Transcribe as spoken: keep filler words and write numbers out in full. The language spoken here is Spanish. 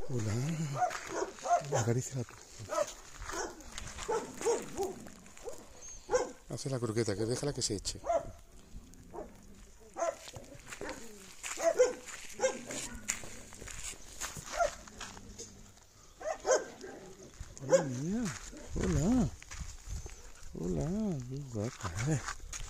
Hola. Acaríciala tú. Hace la croqueta, que déjala que se eche. Hola, mía. Hola. Hola. Qué guapa, ¿eh?